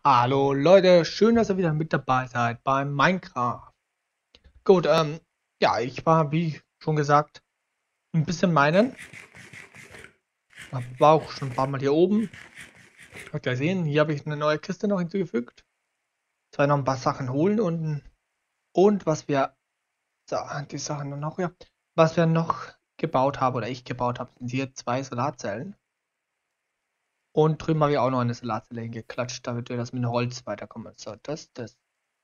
Hallo Leute, schön, dass ihr wieder mit dabei seid beim Minecraft. Gut, ja, ich war, wie schon gesagt, ein bisschen meinen. War auch schon ein paar Mal hier oben. Habt ihr gesehen, hier habe ich eine neue Kiste noch hinzugefügt. Jetzt werde ich noch ein paar Sachen holen und was wir, so, die Sachen noch, ja, was wir noch gebaut haben oder ich gebaut habe, sind hier zwei Solarzellen. Und drüben habe ich auch noch eine Solarzelle hingeklatscht, damit wir das mit Holz weiterkommen. So, das.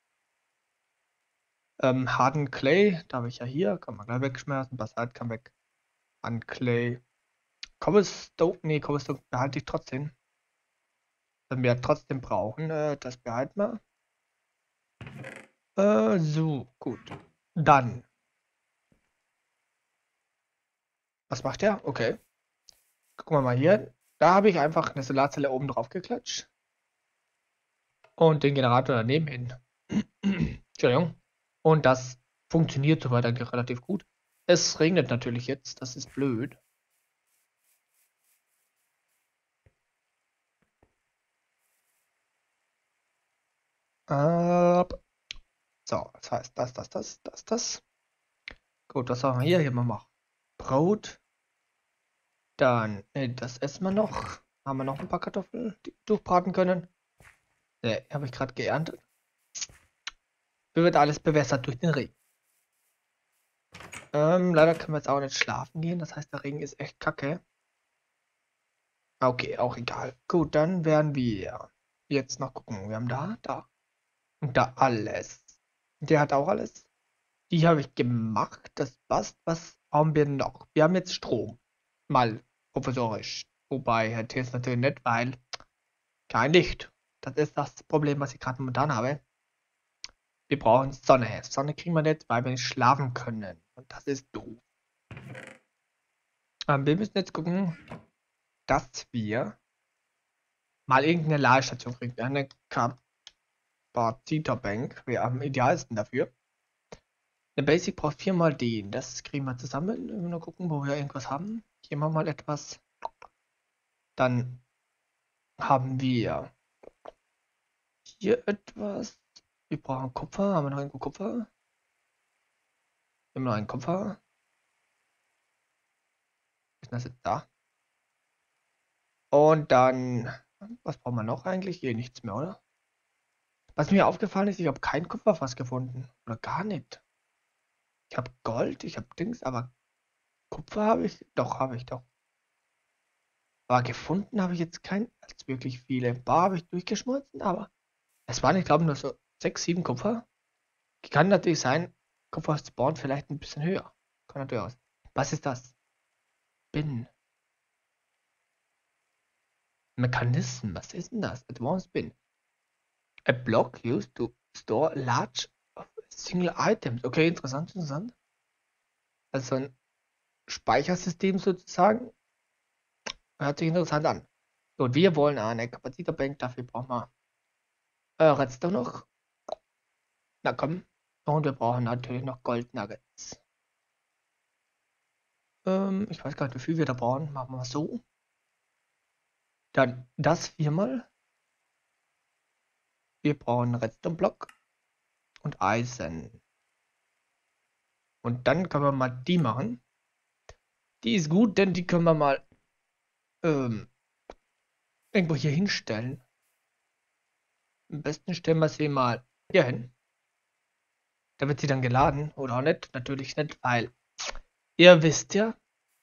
Harden Clay, da habe ich ja hier, kann man gleich wegschmeißen. Basalt kann weg. An Clay. Cobblestone, nee, Cobblestone behalte ich trotzdem. Wenn wir trotzdem brauchen, das behalten wir. So, gut. Dann, was macht der? Okay. Gucken wir mal hier. Da habe ich einfach eine Solarzelle oben drauf geklatscht. Und den Generator daneben hin. Entschuldigung. Und das funktioniert soweit eigentlich relativ gut. Es regnet natürlich jetzt, das ist blöd. Äh, so, das heißt das. Gut, was haben wir hier? Hier haben wir noch Brot. Dann, das essen wir noch. Haben wir noch ein paar Kartoffeln, die wir durchbraten können? Ne, habe ich gerade geerntet. Wird alles bewässert durch den Regen. Leider können wir jetzt auch nicht schlafen gehen. Das heißt, der Regen ist echt kacke. Okay, auch egal. Gut, dann werden wir jetzt noch gucken. Wir haben da und da alles. Der hat auch alles. Die habe ich gemacht. Das passt. Was haben wir noch? Wir haben jetzt Strom. Mal provisorisch. Wobei, Herr T ist natürlich nett, weil kein Licht. Das ist das Problem, was ich gerade momentan habe. Wir brauchen Sonne. Sonne kriegen wir nicht, weil wir nicht schlafen können. Und das ist doof. Wir müssen jetzt gucken, dass wir mal irgendeine Ladestation kriegen. Eine Capacitors-Bank wäre am idealsten dafür. Eine Basic braucht viermal den. Das kriegen wir zusammen. Wir müssen nur gucken, wo wir irgendwas haben. Hier machen wir mal etwas. Dann haben wir hier etwas. Wir brauchen Kupfer. Haben wir noch irgendwo Kupfer? Wir haben noch einen Kupfer. Ist das jetzt da? Und dann, was brauchen wir noch eigentlich? Hier nichts mehr, oder? Was mir aufgefallen ist, ich habe kein Kupferfass gefunden. Oder gar nicht. Ich habe Gold, ich habe Dings, aber Kupfer habe ich. Doch, habe ich doch. Aber gefunden habe ich jetzt kein, als wirklich viele. Ein paar habe ich durchgeschmolzen, aber es waren, ich glaube, nur so 6, 7 Kupfer. Kann natürlich sein, Kupfer spawnt vielleicht ein bisschen höher. Kann natürlich aus. Was ist das? Bin. Mechanism. Was ist denn das? Advanced Bin. A block used to store large single items. Okay, interessant, interessant. Also ein Speichersystem sozusagen. Hört sich interessant an. So, und wir wollen eine Kapazitetsbank, dafür brauchen wir Redstone noch. Na komm. Und wir brauchen natürlich noch Gold Nuggets. Ich weiß gar nicht, wie viel wir da brauchen. Machen wir so. Dann das viermal. Wir brauchen Redstone-Block und Eisen. Und dann können wir mal die machen. Die ist gut, denn die können wir mal ähm, irgendwo hier hinstellen. Am besten stellen wir sie mal hier hin. Da wird sie dann geladen. Oder auch nicht. Natürlich nicht, weil ihr wisst ja,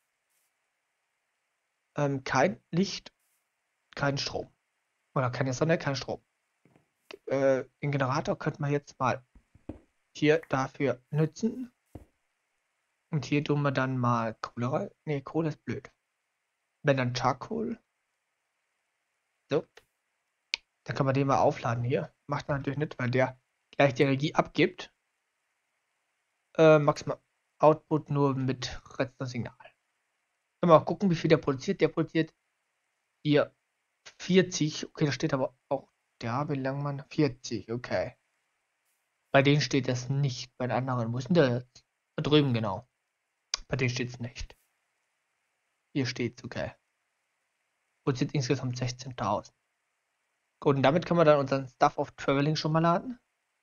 kein Licht, kein Strom. Oder keine Sonne, kein Strom. Den Generator könnte man jetzt mal hier dafür nutzen. Und hier tun wir dann mal Kohle rein. Ne, Kohle ist blöd. Wenn dann Charcoal. So. Dann kann man den mal aufladen hier. Macht man natürlich nicht, weil der gleich die Energie abgibt. Maximal Output nur mit Redstone-Signal. Können wir auch gucken, wie viel der produziert. Der produziert hier 40. Okay, da steht aber auch der, wie lang man. 40, okay. Bei denen steht das nicht. Bei den anderen. Wo ist denn der jetzt? Da drüben, genau. Bei denen steht es nicht. Hier steht es, okay. Produziert insgesamt 16.000. Gut, und damit können wir dann unseren Stuff of Traveling schon mal laden.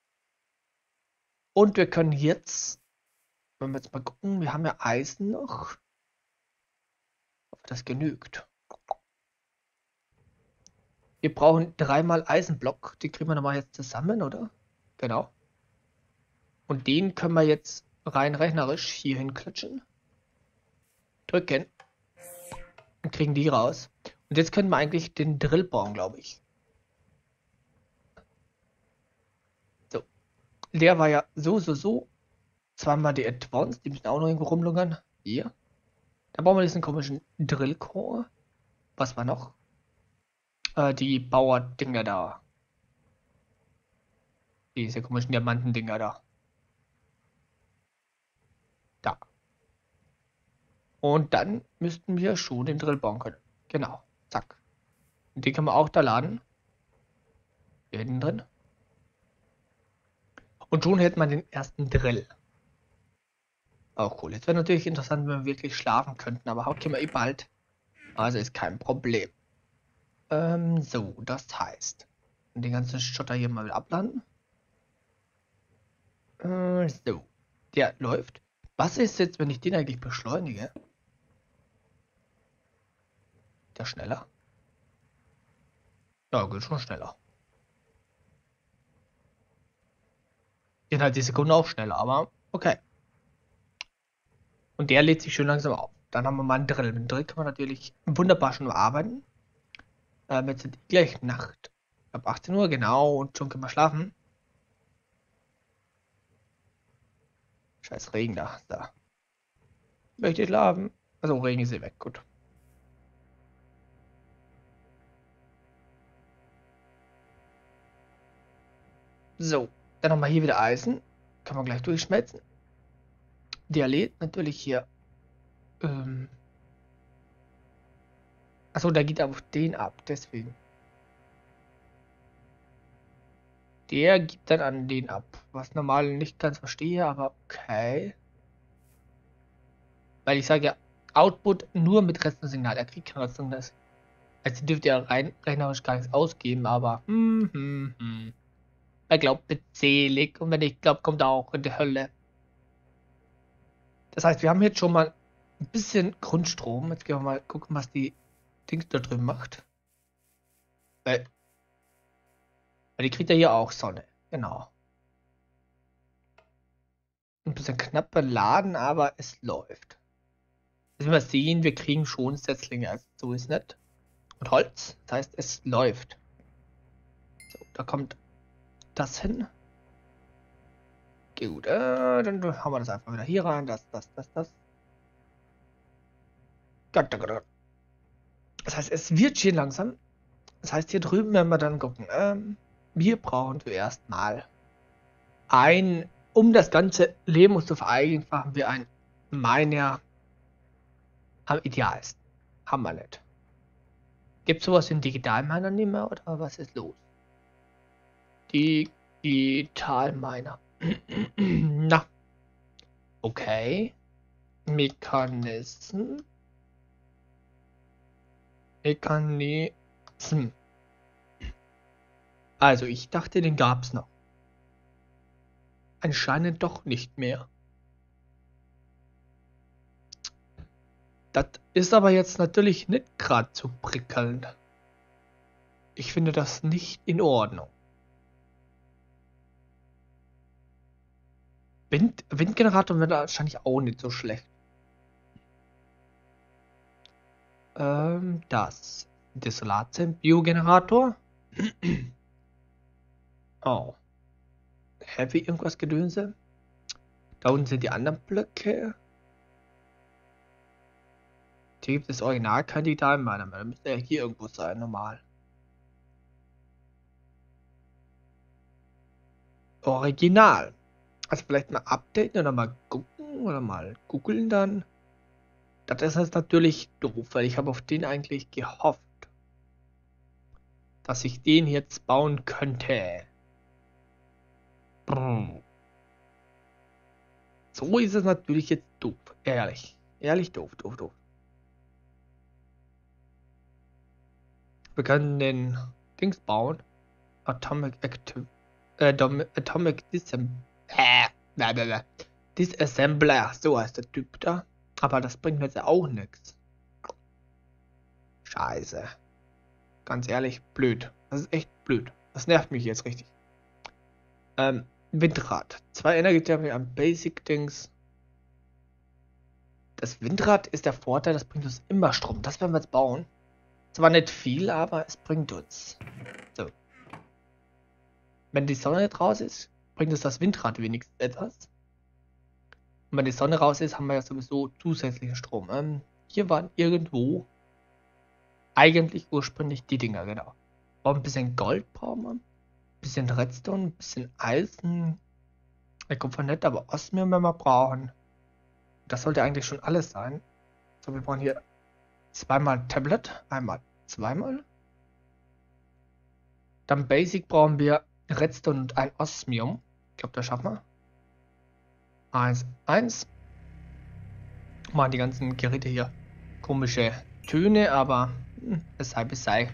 Und wir können jetzt, wenn wir jetzt mal gucken, wir haben ja Eisen noch. Ob das genügt. Wir brauchen 3-mal Eisenblock. Die kriegen wir nochmal jetzt zusammen, oder? Genau. Und den können wir jetzt rein rechnerisch hier hinklatschen. Drücken. Und kriegen die raus. Und jetzt können wir eigentlich den Drill bauen, glaube ich. So. Der war ja so. Zweimal die Advanced. Die müssen auch noch irgendwo rumlungern. Hier. Da brauchen wir diesen komischen Drillcore. Was war noch? Die Bauer-Dinger da. Diese komischen Diamanten-Dinger da. Da. Und dann müssten wir schon den Drill bauen können. Genau. Zack. Und den können wir auch da laden. Hier hinten drin. Und schon hätte man den ersten Drill. Auch cool. Jetzt wäre natürlich interessant, wenn wir wirklich schlafen könnten, aber heute können wir eh bald. Also ist kein Problem. So, das heißt. Den ganzen Schotter hier mal abladen. So. Der läuft. Was ist jetzt, wenn ich den eigentlich beschleunige? Der schneller? Ja, geht schon schneller. Gehen halt die Sekunden auch schneller, aber okay. Und der lädt sich schön langsam auf. Dann haben wir mal einen Drill. Mit dem Drill kann man natürlich wunderbar schon arbeiten. Jetzt sind gleich Nacht. Ab 18 Uhr, genau. Und schon können wir schlafen. Scheiß Regen da. Da. Möchte schlafen. Also Regen ist hier weg. Gut. So. Dann haben wir hier wieder Eisen. Kann man gleich durchschmelzen. Der lädt natürlich hier. Achso, der geht auf den ab. Deswegen. Der gibt dann an den ab. Was normal nicht ganz verstehe, aber okay. Weil ich sage ja, Output nur mit Restsignal. Er kriegt kein Restsignal. Also dürfte er rein rechnerisch gar nichts ausgeben, aber Er glaubt nicht selig und wenn ich glaube, kommt er auch in die Hölle. Das heißt, wir haben jetzt schon mal ein bisschen Grundstrom. Jetzt gehen wir mal gucken, was die Dings da drüben macht. Weil die kriegt ja hier auch Sonne. Genau. Ein bisschen knapp beladen, aber es läuft. Müssen wir sehen, wir kriegen schon Setzlinge, also so ist nicht. Und Holz, das heißt, es läuft. So, da kommt das hin. Gut, dann haben wir das einfach wieder hier rein. Das. Gott. Das heißt, es wird schön langsam. Das heißt, hier drüben werden wir dann gucken. Wir brauchen zuerst mal um das ganze Leben uns zu vereinfachen, wir ein Miner am idealsten. Haben wir nicht. Gibt es sowas wie einen Digitalminer nicht mehr oder was ist los? Digitalminer. Na. Okay. Mechanism. Also, ich dachte, den gab's noch. Anscheinend doch nicht mehr. Das ist aber jetzt natürlich nicht gerade so prickelnd. Ich finde das nicht in Ordnung. Windgenerator wäre wahrscheinlich auch nicht so schlecht. Das Desolatzen-Biogenerator. Oh. Heavy irgendwas Gedönse. Da unten sind die anderen Blöcke. Hier gibt es original kein Digitalminer mehr. Da müsste ja hier irgendwo sein, normal. Original. Also vielleicht mal updaten oder mal gucken oder mal googeln dann. Das ist jetzt natürlich doof, weil ich habe auf den eigentlich gehofft, dass ich den jetzt bauen könnte. So ist es natürlich jetzt doof. Ehrlich. Ehrlich doof. Wir können den Dings bauen. Atomic Active. Atomic Disassembler. So heißt der Typ da. Aber das bringt mir jetzt ja auch nichts. Scheiße. Ganz ehrlich, blöd. Das ist echt blöd. Das nervt mich jetzt richtig. Windrad. 2 Energiethermik am Basic-Dings. Das Windrad ist der Vorteil, das bringt uns immer Strom. Das werden wir jetzt bauen. Zwar nicht viel, aber es bringt uns. So. Wenn die Sonne raus ist, bringt uns das Windrad wenigstens etwas. Und wenn die Sonne raus ist, haben wir ja sowieso zusätzlichen Strom. Hier waren irgendwo eigentlich ursprünglich die Dinger, genau. Ein bisschen Gold brauchen wir. Ein bisschen Redstone, ein bisschen Eisen. Kupfer nicht, aber Osmium werden wir brauchen. Das sollte eigentlich schon alles sein. So, wir brauchen hier zweimal Tablet, einmal, zweimal. Dann Basic brauchen wir Redstone und ein Osmium. Ich glaube, das schaffen wir. 1, 1. Machen die ganzen Geräte hier komische Töne, aber es sei bis sei.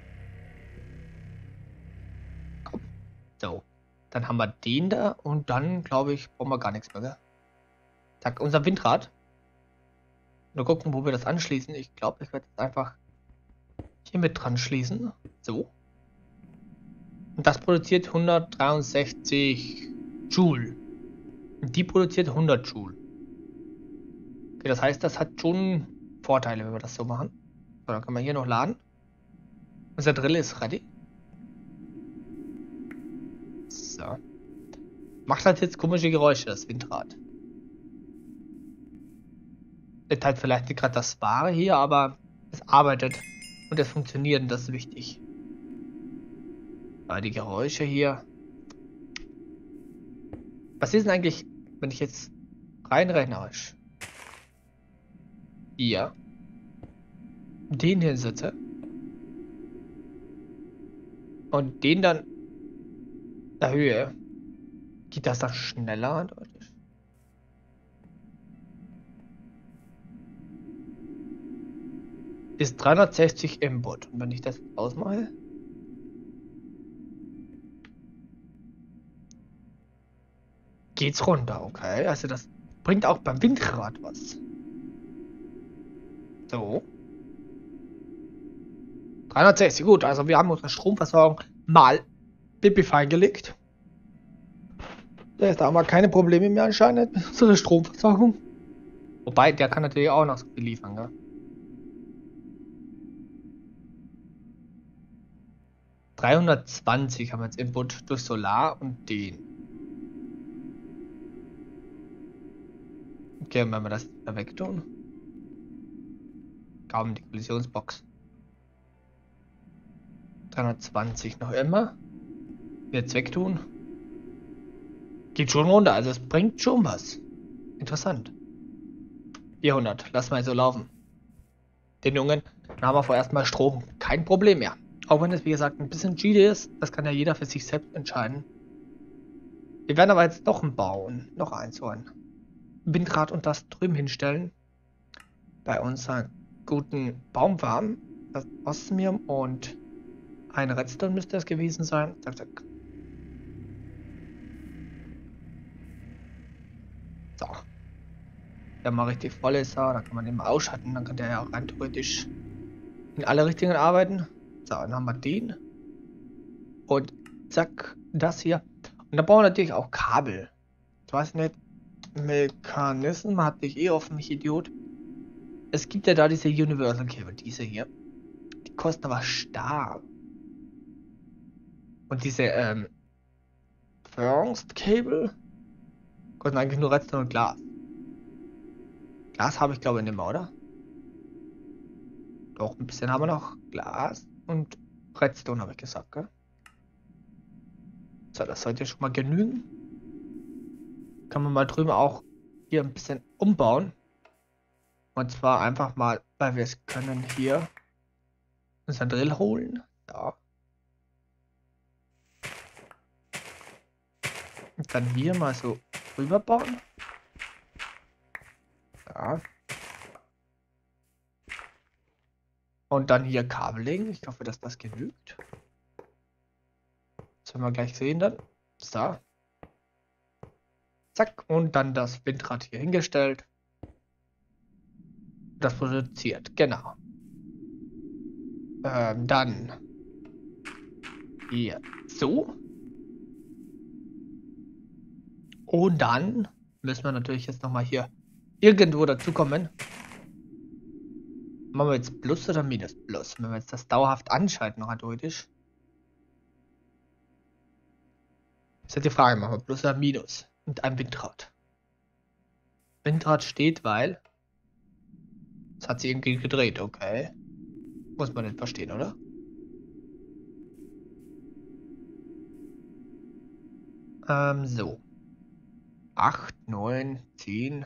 Komm. So. Dann haben wir den da und dann, glaube ich, brauchen wir gar nichts mehr. Gell? Zack, unser Windrad. Nur gucken, wo wir das anschließen. Ich glaube, ich werde es einfach hier mit dran schließen. So. Und das produziert 163 Joule. Und die produziert 100 Joule. Okay, das heißt, das hat schon Vorteile, wenn wir das so machen. So, dann kann man hier noch laden. Unser Drill ist ready. So. Macht halt jetzt komische Geräusche, das Windrad. Ist halt vielleicht nicht gerade das Wahre hier, aber es arbeitet und es funktioniert und das ist wichtig. Aber die Geräusche hier. Was ist denn eigentlich, wenn ich jetzt reinrechnerisch hier den hier setze und den dann erhöhe? Geht das dann schneller? Ist 360 Input. Und wenn ich das ausmache, geht's runter, okay? Also das bringt auch beim Windrad was. So. 360, gut. Also wir haben unsere Stromversorgung mal Pipify gelegt. Da haben wir keine Probleme mehr anscheinend mit unserer Stromversorgung. Wobei, der kann natürlich auch noch so viel liefern, gell? 320 haben wir jetzt Input durch Solar und den. Okay, wenn wir das da wegtun. Kaum die Kollisionsbox. 320 noch immer. Jetzt wegtun. Geht schon runter, also es bringt schon was. Interessant. 400, lass mal so laufen. Den Jungen, dann haben wir vorerst mal Strom. Kein Problem mehr. Auch wenn es, wie gesagt, ein bisschen cheaty ist, das kann ja jeder für sich selbst entscheiden. Wir werden aber jetzt doch bauen. Noch eins so ein Windrad und das drüben hinstellen. Bei unseren guten Baumfarm. Das Osmium und ein Redstone müsste es gewesen sein. Zack, zack. So. Der mal richtig voll ist, dann kann man den mal ausschalten. Dann kann der ja auch rein theoretisch in alle Richtungen arbeiten. So, dann haben wir den. Und zack, das hier. Und dann brauchen wir natürlich auch Kabel. Ich weiß nicht, Mechanism hatte ich eh offen, mich Idiot. Es gibt ja da diese Universal Cable, diese hier. Die kosten aber stark. Und diese, First Cable kosten eigentlich nur Redstone und Glas. Glas habe ich glaube ich nicht mehr, oder? Doch, ein bisschen haben wir noch. Glas und Redstone habe ich gesagt, gell? So, das sollte schon mal genügen. Kann man mal drüben auch hier ein bisschen umbauen. Und zwar einfach mal, weil wir es können, hier unseren Drill holen. Da. Und dann hier mal so rüber bauen. Ja. Und dann hier Kabel legen. Ich hoffe, dass das genügt. Das werden wir gleich sehen dann. So. Zack. Und dann das Windrad hier hingestellt. Das produziert. Genau. Dann. Hier. So. Und dann müssen wir natürlich jetzt nochmal hier irgendwo dazukommen. Machen wir jetzt Plus oder Minus? Plus. Wenn wir jetzt das dauerhaft anschalten, rein theoretisch. Ist halt die Frage, machen wir Plus oder Minus? Und ein Windrad. Windrad steht, weil es hat sich irgendwie gedreht, okay. Muss man nicht verstehen, oder? So. 8, 9, 10.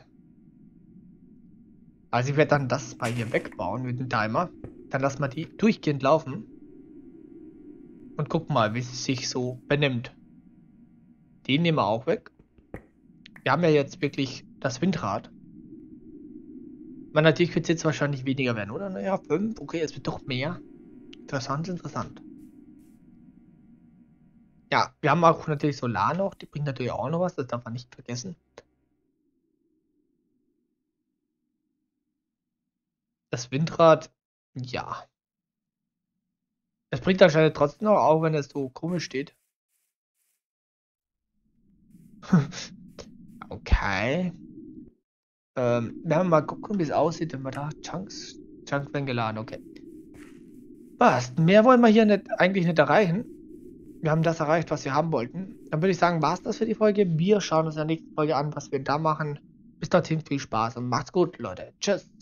Also ich werde dann das mal hier wegbauen mit dem Timer. Dann lassen wir die durchgehend laufen. Und gucken mal, wie es sich so benimmt. Den nehmen wir auch weg. Wir haben ja jetzt wirklich das Windrad. Man, natürlich wird es jetzt wahrscheinlich weniger werden, oder? Naja, 5. Okay, es wird doch mehr. Interessant, interessant. Ja, wir haben auch natürlich Solar noch. Die bringt natürlich auch noch was. Das darf man nicht vergessen. Das Windrad, ja. Es bringt anscheinend trotzdem noch, auch wenn es so komisch steht. Okay. Werden wir mal gucken, wie es aussieht, wenn wir da Chunks werden geladen, okay. Was? Mehr wollen wir hier nicht, eigentlich nicht erreichen. Wir haben das erreicht, was wir haben wollten. Dann würde ich sagen, war es das für die Folge. Wir schauen uns in der nächsten Folge an, was wir da machen. Bis dorthin viel Spaß und macht's gut, Leute. Tschüss.